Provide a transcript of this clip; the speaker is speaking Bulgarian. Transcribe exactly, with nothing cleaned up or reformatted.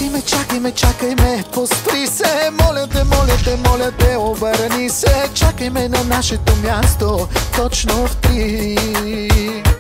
Чакай ме, чакай ме, чакай ме, поспри се, моля те, моля те, моля те, обърни се, чакай ме на нашето място, точно в три.